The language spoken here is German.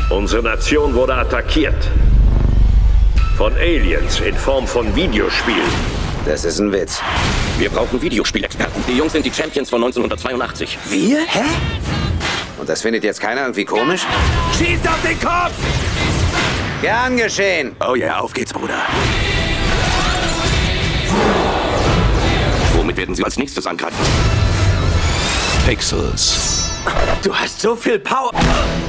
Unsere Nation wurde attackiert. Von Aliens in Form von Videospielen. Das ist ein Witz. Wir brauchen Videospielexperten. Die Jungs sind die Champions von 1982. Wir? Hä? Und das findet jetzt keiner irgendwie komisch? Schießt auf den Kopf! Gern geschehen. Oh ja, auf geht's, Bruder. Womit werden Sie als nächstes angreifen? Pixels. Du hast so viel Power.